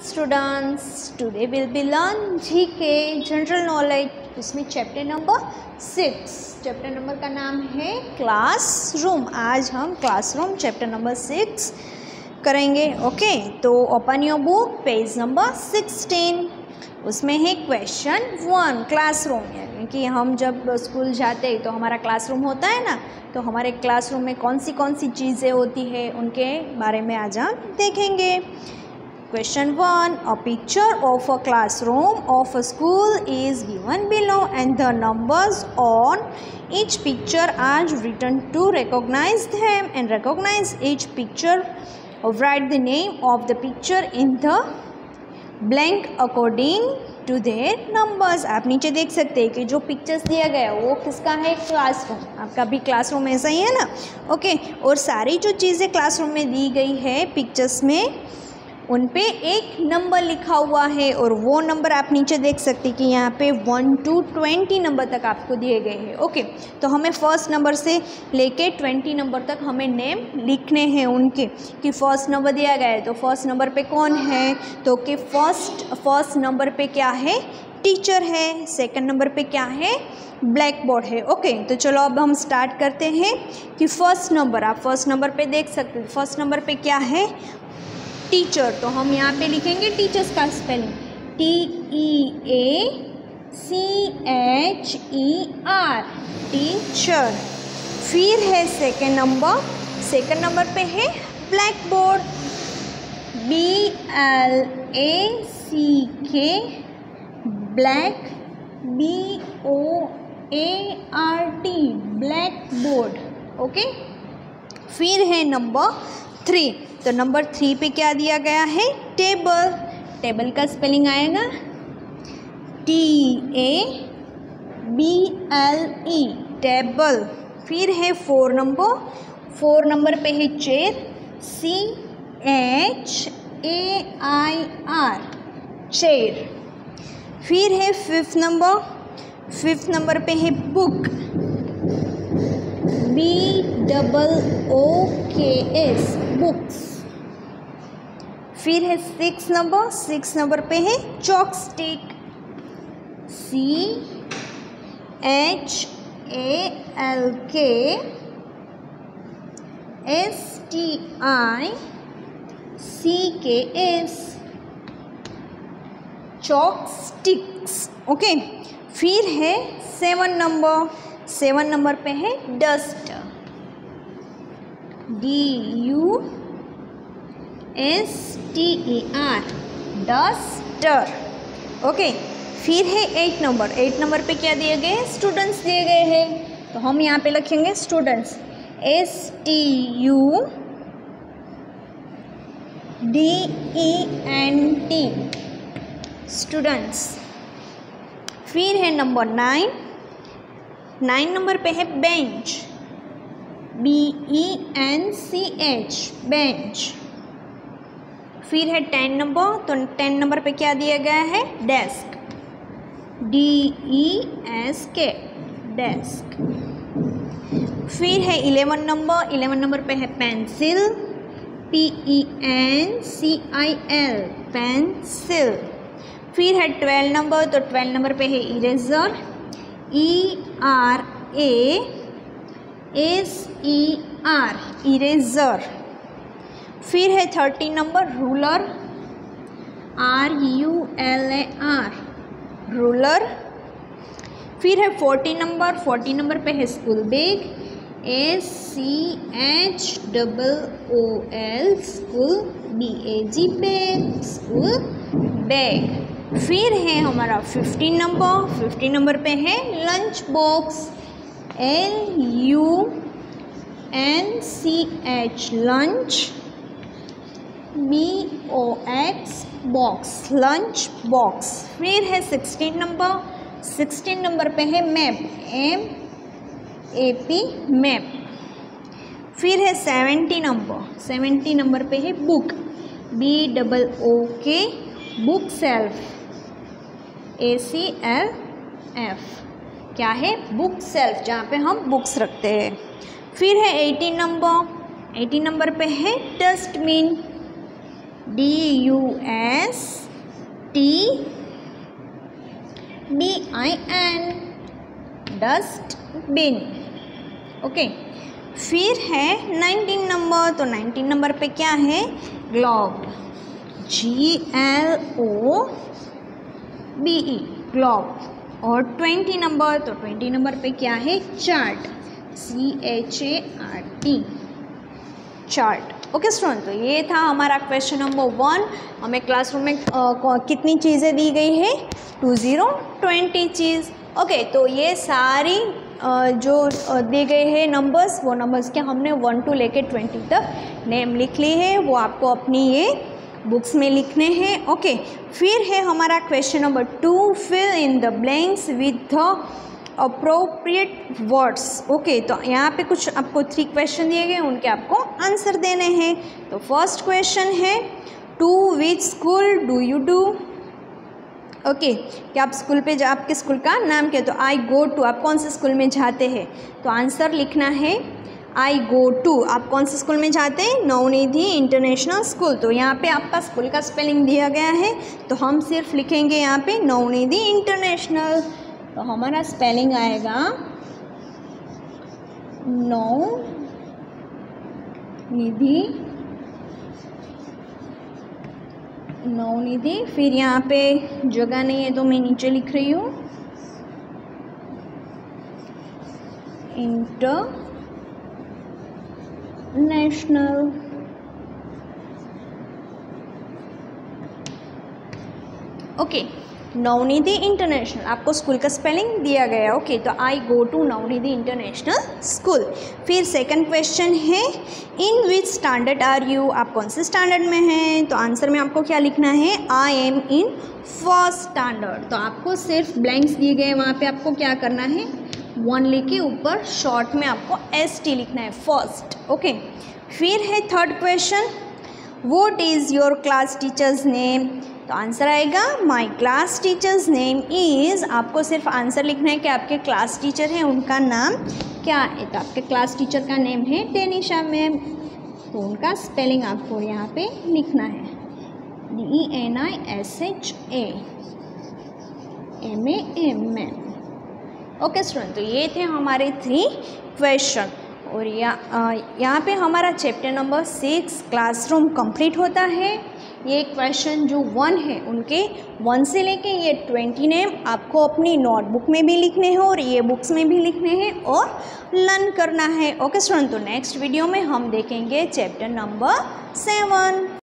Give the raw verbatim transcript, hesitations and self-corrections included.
students, today we'll be learn G K general knowledge, इसमें chapter number six. Chapter number का नाम है classroom. आज हम क्लासरूम चैप्टर नंबर सिक्स करेंगे। ओके, तो open your book page number sixteen. उसमें है क्वेश्चन वन क्लासरूम, यानी कि हम जब स्कूल जाते हैं तो हमारा क्लासरूम होता है ना, तो हमारे क्लासरूम में कौन सी कौन सी चीज़ें होती है उनके बारे में आज हम देखेंगे। Question one. A picture of a classroom of a school is given below and the numbers on each picture are written to recognize them and recognize each picture. Write the name of the picture in the blank according to their numbers. आप नीचे देख सकते हैं कि जो pictures दिया गया है वो किसका है, क्लासरूम। आपका भी क्लासरूम ऐसा ही है ना। ओके, और सारी जो चीज़ें क्लासरूम में दी गई है पिक्चर्स में, उन पे एक नंबर लिखा हुआ है और वो नंबर आप नीचे देख सकते हैं कि यहाँ पे वन टू ट्वेंटी नंबर तक आपको दिए गए हैं। ओके, तो हमें फर्स्ट नंबर से लेके ट्वेंटी नंबर तक हमें नेम लिखने हैं उनके, कि फर्स्ट नंबर दिया गया है तो फर्स्ट नंबर पे कौन है, तो कि फर्स्ट फर्स्ट नंबर पे क्या है, टीचर है। सेकंड नंबर पे क्या है, ब्लैक बोर्ड है। ओके, तो चलो अब हम स्टार्ट करते हैं कि फर्स्ट नंबर, आप फर्स्ट नंबर पे देख सकते हैं फर्स्ट नंबर पे क्या है, टीचर। तो हम यहाँ पे लिखेंगे टीचर्स का spelling T E A C H E R, teacher. फिर है सेकेंड नंबर, सेकेंड नंबर पे है black board, B L A C K, black, B O A R T, black board. Okay, फिर है नंबर थ्री। तो number three पे क्या दिया गया है, टेबल। टेबल का स्पेलिंग आएगा T A B L E, table. फिर है फोर नंबर, फोर नंबर पे है chair, C H A I R, chair. फिर है फिफ्थ नंबर, फिफ्थ नंबर पे है बुक, बी डबल ओ के एस, बुक्स। फिर है सिक्स नंबर, सिक्स नंबर पे है chalk stick, C H A L K S T I C K S, chalk sticks. Okay, फिर है सेवन नंबर, सेवन नंबर पे है duster, D U S T E R, duster. Okay, फिर है eight number, eight number पे क्या दिए गए, स्टूडेंट्स दिए गए हैं। तो हम यहाँ पे लिखेंगे students, S T U D E N T, students. फिर है नंबर नाइन, नाइन नंबर पे है bench, B E N C H, bench. फिर है टेन नंबर, तो टेन नंबर पे क्या दिया गया है, desk, D E S K, desk. फिर है इलेवन नंबर, इलेवन नंबर पे है pencil, P E N C I L, pencil. फिर है ट्वेल्व नंबर, तो ट्वेल्व नंबर पे है eraser, E R A S E R, eraser. फिर है thirteen number ruler, R U L A R, ruler. फिर है फोर्टीन नंबर, फोर्टीन नंबर पे है school bag, S C H double O L, school, B A G, bag, school bag. फिर है हमारा fifteen number, fifteen number पे है lunch box, L U N C H, lunch, B O X, box, lunch box. फिर है sixteen number, sixteen number पे है map, M A P, map. फिर है सेवेंटी नंबर, सेवेंटी नंबर पे है book, B double O K, book shelf, A C L F, क्या है, बुक सेल्फ, जहाँ पे हम बुक्स रखते हैं। फिर है एटीन नंबर, एटीन नंबर पे है dustbin, D U S T D I N, dustbin. Okay, फिर है नाइनटीन नंबर, तो नाइनटीन नंबर पे क्या है, globe, G L O B E, globe. और ट्वेंटी नंबर, तो ट्वेंटी नंबर पे क्या है, chart, C H A R T, chart. Okay student, तो ये था हमारा क्वेश्चन नंबर वन। हमें क्लासरूम में आ, कितनी चीज़ें दी गई है, टू ज़ीरो ट्वेंटी चीज़। ओके, तो ये सारी आ, जो दी गए हैं नंबर्स, वो नंबर्स के हमने वन टू लेके ट्वेंटी तक नेम लिख ली है, वो आपको अपनी ये बुक्स में लिखने हैं। ओके, फिर है हमारा question number two, fill in the blanks with the appropriate words. Okay, तो यहाँ पे कुछ आपको थ्री क्वेश्चन दिए गए, उनके आपको आंसर देने हैं। तो फर्स्ट क्वेश्चन है, to which school do you do. Okay, कि आप स्कूल पे जा, आपके स्कूल का नाम क्या है, तो आई गो टू, आप कौन से स्कूल में जाते हैं, तो आंसर लिखना है आई गो टू। आप कौन से स्कूल में जाते हैं, नवनिधि इंटरनेशनल स्कूल। तो यहाँ पे आपका स्कूल का स्पेलिंग दिया गया है, तो हम सिर्फ लिखेंगे यहाँ पे नवनिधि इंटरनेशनल। तो हमारा स्पेलिंग आएगा नवनिधि, नवनिधि। फिर यहाँ पे जगह नहीं है तो मैं नीचे लिख रही हूँ इंटरनेशनल। ओके, नवनिधि इंटरनेशनल, आपको स्कूल का स्पेलिंग दिया गया है। ओके, तो I go to Navnidhi international school. फिर सेकंड क्वेश्चन है, in which standard are you, आप कौन से स्टैंडर्ड में हैं, तो आंसर में आपको क्या लिखना है, I am in first standard. तो आपको सिर्फ ब्लैंक्स दिए गए, वहाँ पे आपको क्या करना है, वन लिखे, ऊपर शॉर्ट में आपको एस टी लिखना है, फर्स्ट। ओके, फिर है third question, what is your class teacher's name, तो आंसर आएगा my class teacher's name is, आपको सिर्फ आंसर लिखना है कि आपके क्लास टीचर हैं उनका नाम क्या है। तो आपके क्लास टीचर का नेम है टेनिशा मैम, तो उनका स्पेलिंग आपको यहाँ पे लिखना है, D E N I S H A M A M ma'am. Okay student, तो ये थे हमारे थ्री क्वेश्चन, और यहाँ यहाँ पे हमारा chapter number six classroom complete होता है। ये क्वेश्चन जो वन है, उनके वन से लेके ये ट्वेंटी नेम आपको अपनी नोटबुक में भी लिखने हैं और ये बुक्स में भी लिखने हैं और लर्न करना है। ओके स्टूडेंट, तो नेक्स्ट वीडियो में हम देखेंगे चैप्टर नंबर सेवन।